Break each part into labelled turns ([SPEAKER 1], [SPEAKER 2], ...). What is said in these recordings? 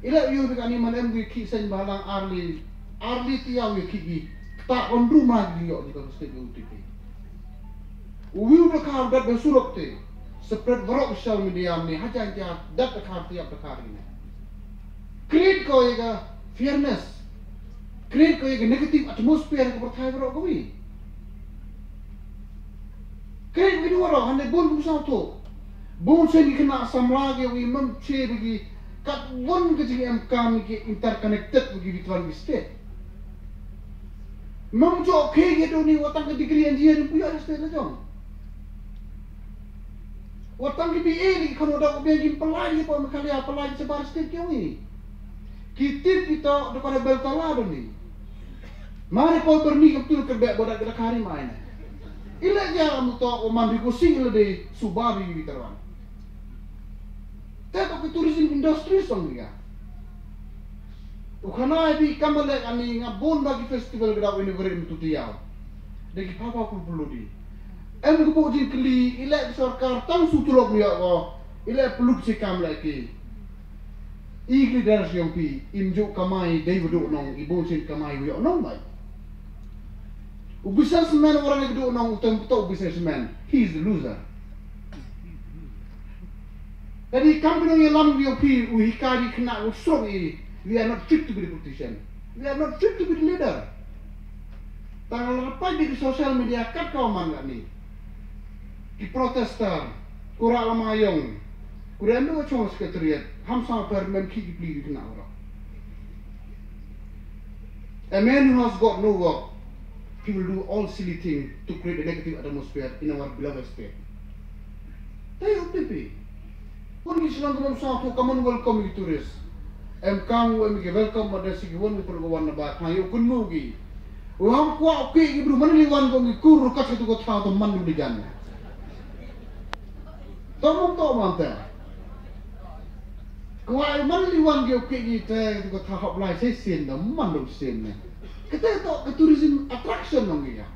[SPEAKER 1] Ila you kan ni manem gue ki seiñbhalang arli tiaw ye ki tak on rumah dia di kalau state UTP. Uwi udah kau dat bersuruk te. Spread berok social media ni haja dia dat kau tiap kau ini. Create kau ye fairness. Create kau ye negative atmosphere ke percaya berok kau ni. Create video orang hendak bon pusau tu. Bon saya kena asam lagi wi mem che bagi kat bon ke JM kami ke interconnected bagi bitwan state. Mem jo ke gitu ni watang ke degree engineer punya state lah jong. Watang ke BA ni kalau dah bikin pelai apa makali apa pelai sebar state kau ni. Kita dekat Wyrta lah ni. Mari kau berni betul kerja bodak kita hari main. Ila dia untuk mandi kucing lebih suwari bitaran. Tapi tourism industry song dia. Ukana di kamalek ani ngabon bagi festival gedau ini beri untuk dia. Degi papa aku perlu di. Em ko jin kli ila sarkar tang sutulok dia ko. Ila peluk si kamalek ki. Igli daras yang pi imjuk kamai dai beduk nong ibon sin kamai yo nong mai. Businessman orang yang duduk nong utang businessman, he is the loser. Jadi company yang lam dia pi uhikari kena usung ini, we are not fit to be the politician, we are not fit to be the leader. Tanggal lepas di sosial media kat kau mana ni? Di protester, kurang lama yang, kurang dua cuma sekretariat, hamsa permen kiki beli kena orang. A man who has got no work. He will do all silly things to create a negative atmosphere in our beloved state. Tayo pipi. Kung isilang kumam sa ako, kaman welcome you tourists. Kamu welcome pada sigiwan ko pergawan na ba? Kayo kun mo gi. Uham kwa okay gi bro maniliwan ko gi kuru kat itu ko tao to manu digan. Tomong to mante. Kwa maniliwan gi okay gi te ko tao blai sai sin na manu sin ne. Kita itu tourism attraction nong ya.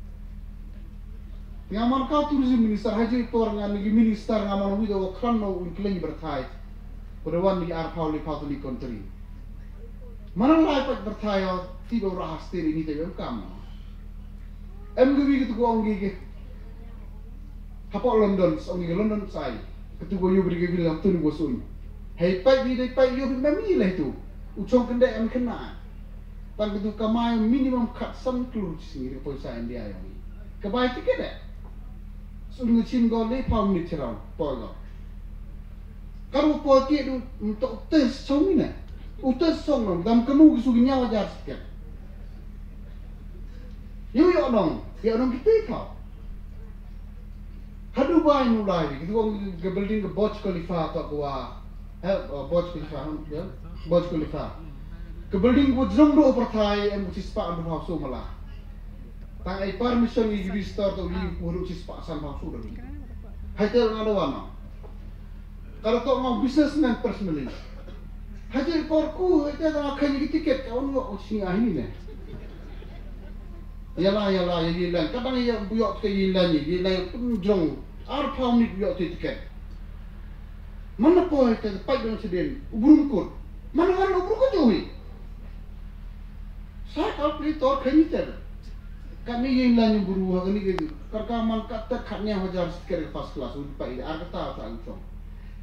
[SPEAKER 1] Ngaman kau tourism minister haji tor ngan ni minister ngaman wi do kran no uiñke berthai. Pedawan di arpau li patuli country. Mana lai pat berthai tiba rahas tiri ni tebe kam. Em gwi gitu ko ongi ke. Hapok London, ongi ke London sai. Ketu go yu beri bilang tu ni bosun. Hei pai di dai pai yu memi lah itu. Ucong kendek em kena. Tang itu kamai minimum kat some clothes sini di poisa India yang ni. Kebaik tiket deh. Sungguh cinggo le pau ni cerau pola. Kalau poki itu untuk tes song ni, utas song dong. Dalam kenu kisugi nyawa jar sikit. Yo dong kita kau. Hadu bayi mulai. Kita orang ke building ke Burj Khalifa atau gua, Burj Khalifa. Ke building buat zong do pertai em ucis pak anu hausu malah. Tang ai permission ni restore tu li urut ucis pak san hausu dah. Hajar ngado wana. Kalau tu mau businessman personally. Hajar korku hajar nak kaya tiket kau ni ucis ni ne. Yalah yalah. Kadang ia buyok ke yalah ni, yalah pun jong. Arpau ni buyok tiket. Mana poh itu pai dengan sedin. Uburungkut. Mana uburungkut jauhi. Saya kalau beli tor kini ter, kami yang lain guru, kami kerja man kat terkatnya wajar sekitar first class, udah pai, ada kata apa angkong.